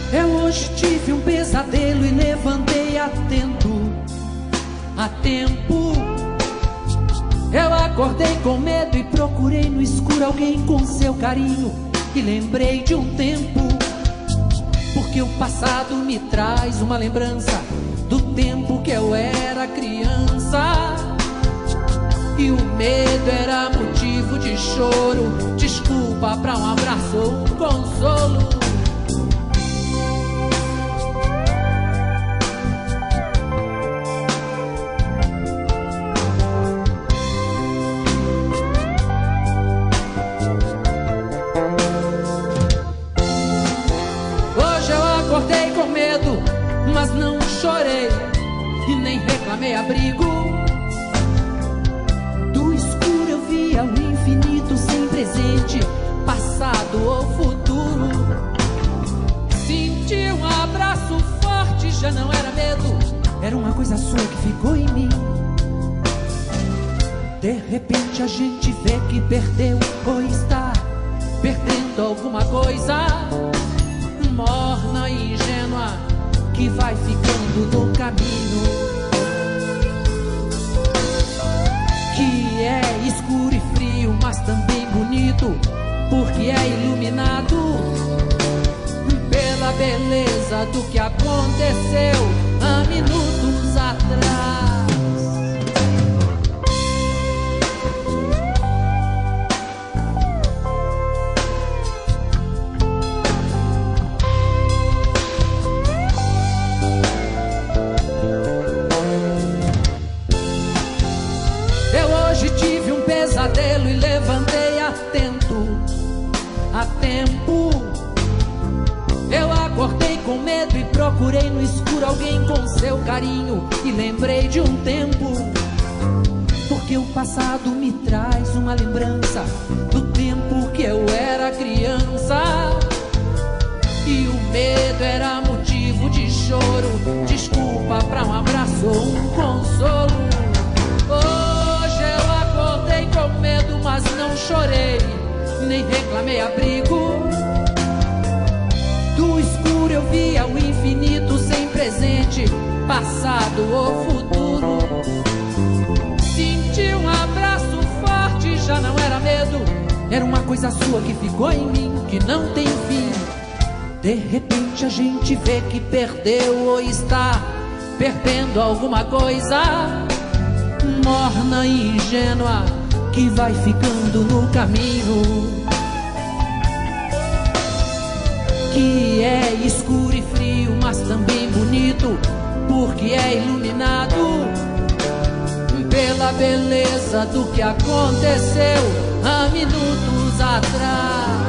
Eu hoje tive um pesadelo e levantei a tempo. Eu acordei com medo e procurei no escuro alguém com seu carinho. E lembrei de um tempo, porque o passado me traz uma lembrança do tempo que eu era criança. E o medo era motivo de choro, desculpa pra um abraço ou um consolo. Mas não chorei e nem reclamei abrigo. Do escuro eu via o infinito sem presente, passado ou futuro. Senti um abraço forte, já não era medo, era uma coisa sua que ficou em mim. De repente a gente vê que perdeu ou está perdendo alguma coisa, morna e ingênua, que vai ficando no caminho, que é escuro e frio, mas também bonito, porque é iluminado pela beleza do que aconteceu há minutos atrás. E levantei a tempo. Eu acordei com medo e procurei no escuro alguém com seu carinho. E lembrei de um tempo, porque o passado me traz uma lembrança do tempo que eu era criança. E o medo era motivo de choro, desculpa pra um abraço ou um consolo. Com medo, mas não chorei, nem reclamei abrigo. Do escuro eu via o infinito sem presente, passado ou futuro. Senti um abraço forte, já não era medo, era uma coisa sua que ficou em mim, que não tem fim. De repente a gente vê que perdeu ou está perdendo alguma coisa, morna e ingênua, que vai ficando no caminho, que é escuro e frio, mas também bonito, porque é iluminado pela beleza do que aconteceu há minutos atrás.